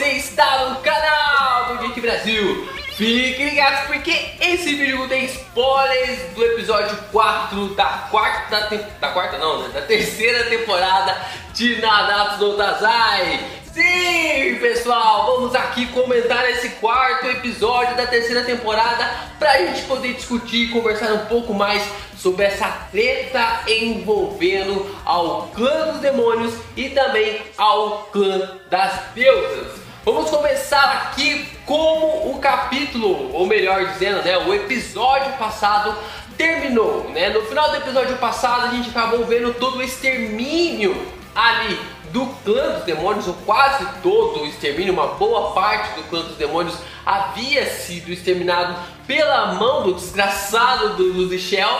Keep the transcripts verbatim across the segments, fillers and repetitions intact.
está no canal do Geek Brasil. Fiquem ligados porque esse vídeo tem spoilers do episódio quatro da quarta, te... da quarta não, né? Da terceira temporada de Nanatsu no Taizai. Sim, pessoal, vamos aqui comentar esse quarto episódio da terceira temporada pra gente poder discutir e conversar um pouco mais sobre essa treta envolvendo ao clã dos demônios e também ao clã das deusas. Vamos começar aqui como o capítulo, ou melhor dizendo, né, o episódio passado terminou, né? No final do episódio passado a gente acabou vendo todo o extermínio ali do clã dos demônios, ou quase todo o extermínio, uma boa parte do clã dos demônios havia sido exterminado pela mão do desgraçado do Luzichel.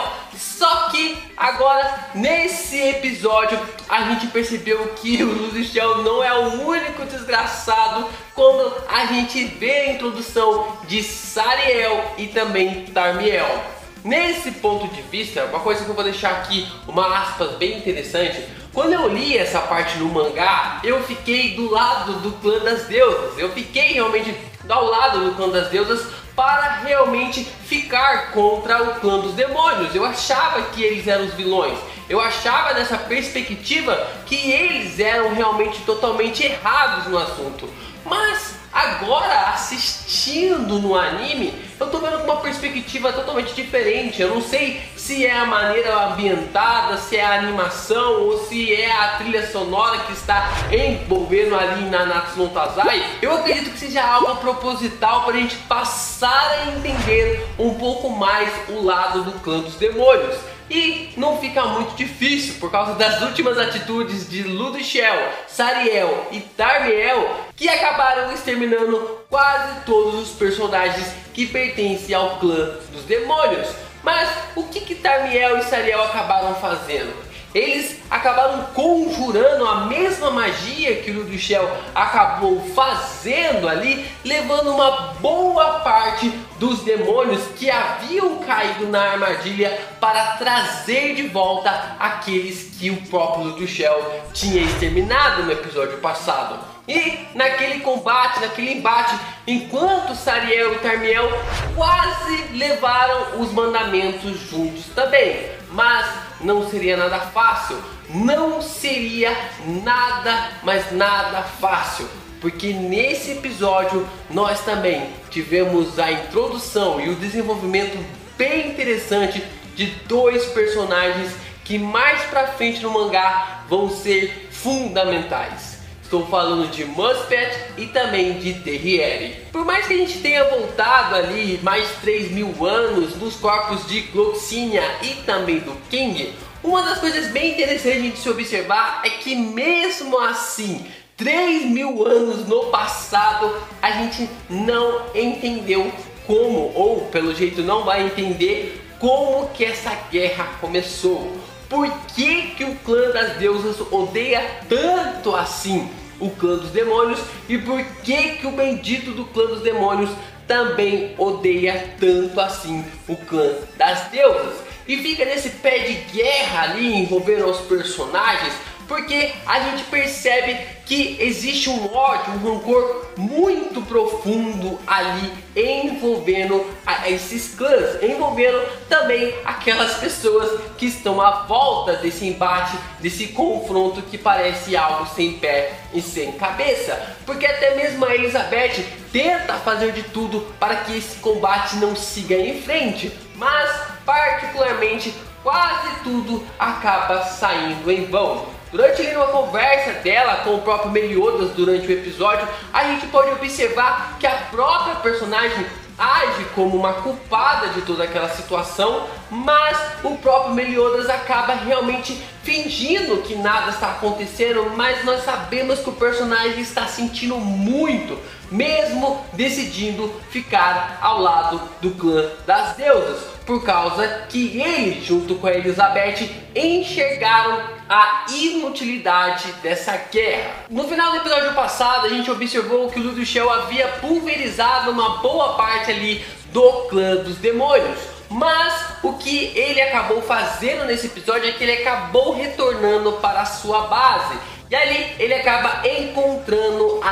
Só que agora, nesse episódio, a gente percebeu que o Luzichel não é o único desgraçado, quando a gente vê a introdução de Sariel e também Tarmiel. Nesse ponto de vista, uma coisa que eu vou deixar aqui, uma aspas bem interessante. Quando eu li essa parte no mangá, eu fiquei do lado do clã das deusas. Eu fiquei realmente ao lado do clã das deusas para realmente ficar contra o clã dos demônios. Eu achava que eles eram os vilões. Eu achava nessa perspectiva que eles eram realmente totalmente errados no assunto. Mas agora, assistindo no anime, eu tô vendo com uma perspectiva totalmente diferente. Eu não sei se é a maneira ambientada, se é a animação ou se é a trilha sonora que está envolvendo ali na Nanatsu no Taizai. Eu acredito que seja algo proposital para a gente passar a entender um pouco mais o lado do clã dos demônios. E não fica muito difícil por causa das últimas atitudes de Luzichel, Sariel e Tarmiel, que acabaram exterminando quase todos os personagens que pertencem ao clã dos demônios. Mas o que que Tarmiel e Sariel acabaram fazendo? Eles acabaram conjurando a mesma magia que o Luzichel acabou fazendo ali, levando uma boa parte dos demônios que haviam caído na armadilha para trazer de volta aqueles que o próprio Luzichel tinha exterminado no episódio passado. E naquele combate, naquele embate, enquanto Sariel e Tarmiel quase levaram os mandamentos juntos também. Mas não seria nada fácil, não seria nada, mas nada fácil. Porque nesse episódio nós também tivemos a introdução e o desenvolvimento bem interessante de dois personagens que mais pra frente no mangá vão ser fundamentais. Estou falando de Muspet e também de Terriere. Por mais que a gente tenha voltado ali mais três mil anos nos corpos de Gloxinia e também do King, uma das coisas bem interessantes de se observar é que mesmo assim, três mil anos no passado, a gente não entendeu como, ou pelo jeito não vai entender como que essa guerra começou. Por que que o clã das deusas odeia tanto assim o clã dos demônios e por que que o bendito do clã dos demônios também odeia tanto assim o clã das deusas? E fica nesse pé de guerra ali envolvendo os personagens, porque a gente percebe que existe um ódio, um rancor muito profundo ali envolvendo a esses clãs, envolvendo também aquelas pessoas que estão à volta desse embate, desse confronto que parece algo sem pé e sem cabeça. Porque até mesmo a Elizabeth tenta fazer de tudo para que esse combate não siga em frente, mas particularmente quase tudo acaba saindo em vão. Durante uma conversa dela com o próprio Meliodas durante o episódio, a gente pode observar que a própria personagem age como uma culpada de toda aquela situação, mas o próprio Meliodas acaba realmente fingindo que nada está acontecendo, mas nós sabemos que o personagem está sentindo muito, mesmo decidindo ficar ao lado do clã das deusas, por causa que ele, junto com a Elizabeth, enxergaram a inutilidade dessa guerra. No final do episódio passado, a gente observou que o Luzichel havia pulverizado uma boa parte ali do clã dos demônios. Mas o que ele acabou fazendo nesse episódio é que ele acabou retornando para a sua base. E ali ele acaba encontrando a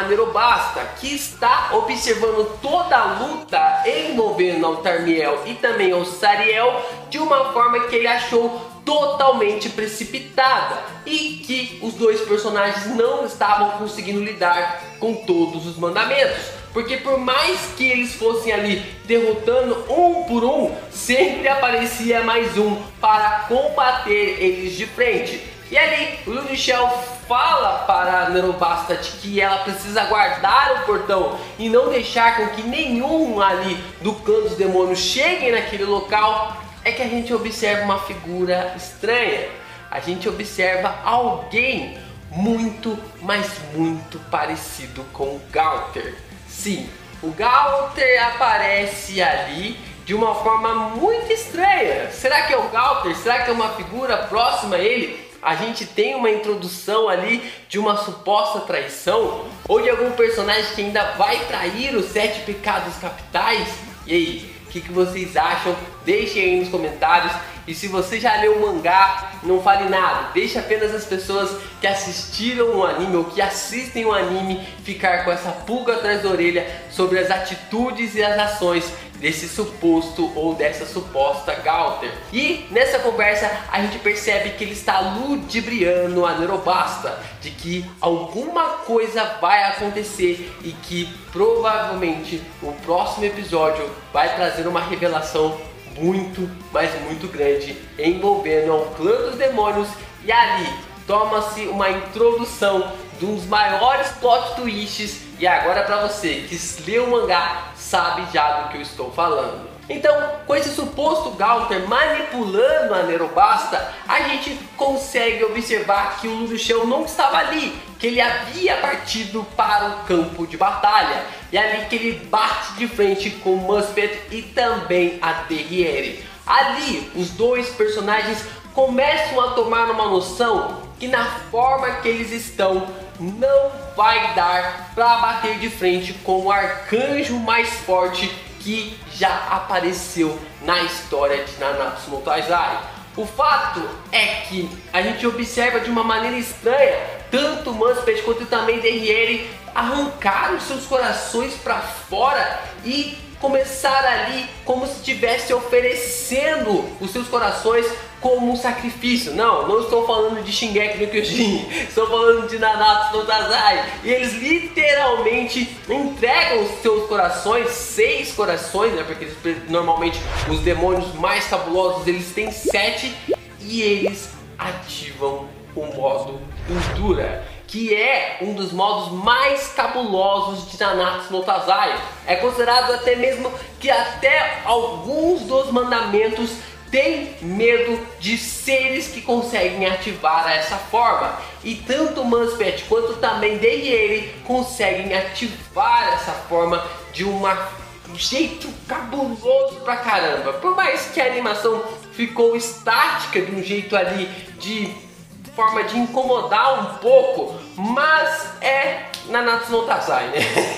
Nerobasta, que está observando toda a luta envolvendo o Tarmiel e também o Sariel de uma forma que ele achou totalmente precipitada e que os dois personagens não estavam conseguindo lidar com todos os mandamentos. Porque por mais que eles fossem ali derrotando um por um, sempre aparecia mais um para combater eles de frente. E ali o Ludichel fala para a Nerobasta de que ela precisa guardar o portão e não deixar com que nenhum ali do clã dos demônios chegue naquele local. É que a gente observa uma figura estranha. A gente observa alguém muito, mas muito parecido com o Gaunter. Sim, o Gaunter aparece ali de uma forma muito estranha. Será que é o Gaunter? Será que é uma figura próxima a ele? A gente tem uma introdução ali de uma suposta traição? Ou de algum personagem que ainda vai trair os sete pecados capitais? E aí, o que, que vocês acham? Deixem aí nos comentários. E se você já leu o mangá, não fale nada. Deixe apenas as pessoas que assistiram o anime ou que assistem o anime ficar com essa pulga atrás da orelha sobre as atitudes e as ações desse suposto ou dessa suposta Gaunter. E nessa conversa a gente percebe que ele está ludibriando a Nerobasta de que alguma coisa vai acontecer e que provavelmente o próximo episódio vai trazer uma revelação muito, mas muito grande envolvendo o clã dos demônios. E ali toma-se uma introdução de um dos maiores plot twists. E agora para você que leu o mangá sabe já do que eu estou falando. Então, com esse suposto Gaunter manipulando a Nerobasta, a gente consegue observar que o Ludichel não estava ali, que ele havia partido para o campo de batalha. E é ali que ele bate de frente com o Muspet e também a Derriere. Ali, os dois personagens começam a tomar uma noção que na forma que eles estão, não vai dar para bater de frente com o arcanjo mais forte que já apareceu na história de Nanatsu no Taizai. O fato é que a gente observa de uma maneira estranha, tanto Muspet quanto também Derriere arrancaram seus corações para fora e começar ali como se estivesse oferecendo os seus corações como um sacrifício. Não, não estou falando de Shingeki no Kyojin, estou falando de Nanatsu no Taizai. E eles literalmente entregam os seus corações, seis corações, né? Porque eles, normalmente os demônios mais cabulosos eles têm sete, e eles ativam o modo Endura, que é um dos modos mais cabulosos de Nanatsu no Taizai. É considerado até mesmo que até alguns dos mandamentos têm medo de seres que conseguem ativar essa forma. E tanto Muspet quanto também Derriere conseguem ativar essa forma de uma um jeito cabuloso pra caramba. Por mais que a animação ficou estática de um jeito ali de forma de incomodar um pouco, mas é Nanatsu no Taizai,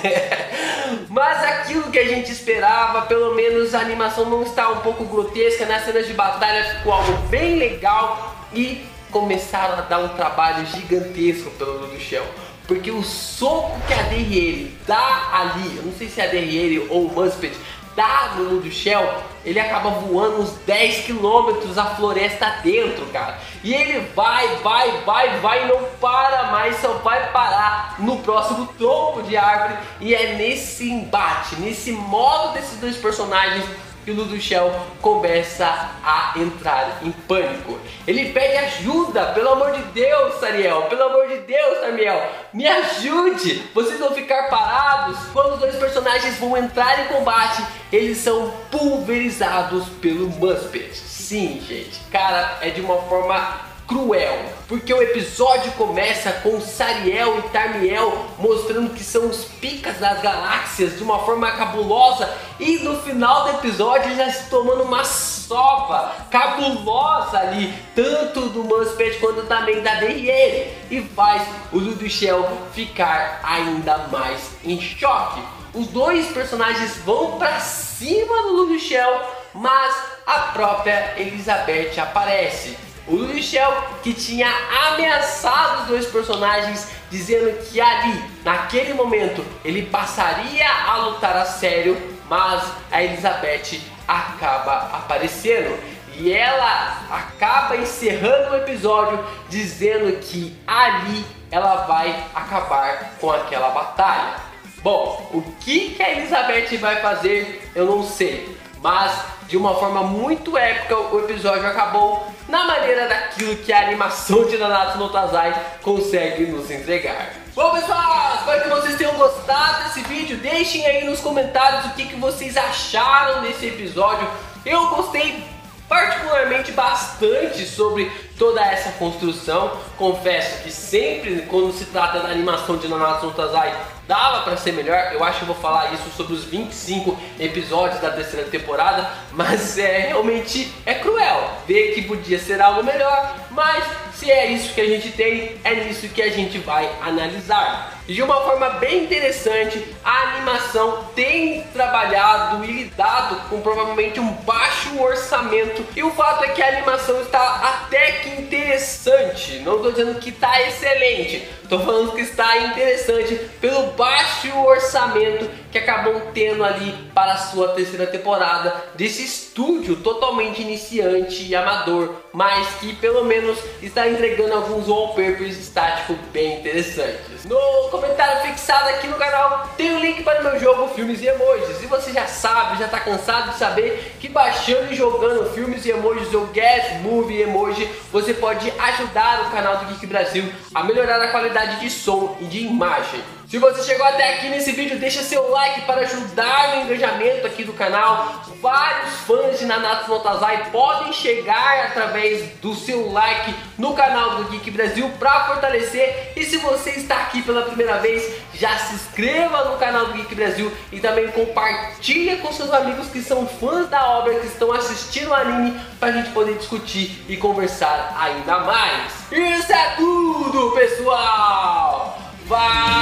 né? Mas aquilo que a gente esperava, pelo menos a animação não está um pouco grotesca, nas cenas de batalha ficou algo bem legal e começaram a dar um trabalho gigantesco pelo Ludichel. Porque o soco que a Derriere dá ali, eu não sei se é a Derriere ou o Muspet, dá no Ludichel, ele acaba voando uns dez quilômetros a floresta dentro, cara. E ele vai, vai, vai, vai e não para mais, só vai parar no próximo tronco de árvore. E é nesse embate, nesse modo desses dois personagens que o Ludichel começa a entrar em pânico. Ele pede ajuda, pelo amor de Deus, Sariel, pelo amor de Deus, Tarmiel, me ajude, vocês vão ficar parados. Quando os dois personagens vão entrar em combate, eles são pulverizados pelo Muspet. Sim, gente, cara, é de uma forma cruel, porque o episódio começa com Sariel e Tarmiel mostrando que são os picas das galáxias de uma forma cabulosa, e no final do episódio já se tomando uma sova cabulosa ali, tanto do Muspet quanto também da Derriere, e faz o Ludichel ficar ainda mais em choque. Os dois personagens vão pra cima do Ludichel, mas a própria Elizabeth aparece. O Ludichel, que tinha ameaçado os dois personagens dizendo que ali, naquele momento, ele passaria a lutar a sério, mas a Elizabeth acaba aparecendo. E ela acaba encerrando o episódio dizendo que ali ela vai acabar com aquela batalha. Bom, o que, que a Elizabeth vai fazer eu não sei, mas de uma forma muito épica o episódio acabou na maneira daquilo que a animação de Nanatsu no Taizai consegue nos entregar. Bom pessoal, espero que vocês tenham gostado desse vídeo. Deixem aí nos comentários o que, que vocês acharam desse episódio. Eu gostei particularmente bastante sobre toda essa construção. Confesso que sempre quando se trata da animação de Nanatsu no Taizai dava para ser melhor. Eu acho que eu vou falar isso sobre os vinte e cinco episódios da terceira temporada, mas é realmente é cruel ver que podia ser algo melhor, mas se é isso que a gente tem, é nisso que a gente vai analisar. E de uma forma bem interessante, a animação tem trabalhado e lidado com provavelmente um baixo orçamento, e o fato é que a animação está até que interessante. Não estou dizendo que está excelente, estou falando que está interessante pelo baixo orçamento que acabam tendo ali para a sua terceira temporada desse estúdio totalmente iniciante e amador, mas que pelo menos está entregando alguns wallpapers estáticos bem interessantes. No comentário fixado aqui no canal tem o link para o meu jogo Filmes e Emojis. E você já sabe, já está cansado de saber que baixando e jogando Filmes e Emojis ou Guess Movie Emoji, você pode ajudar o canal do Geek Brasil a melhorar a qualidade de som e de imagem. Se você chegou até aqui nesse vídeo, deixa seu like para ajudar no engajamento aqui do canal. Vários fãs de Nanatsu no Taizai podem chegar através do seu like no canal do Geek Brasil para fortalecer. E se você está aqui pela primeira vez, já se inscreva no canal do Geek Brasil e também compartilha com seus amigos que são fãs da obra, que estão assistindo o anime, para a gente poder discutir e conversar ainda mais. Isso é tudo, pessoal! Vai!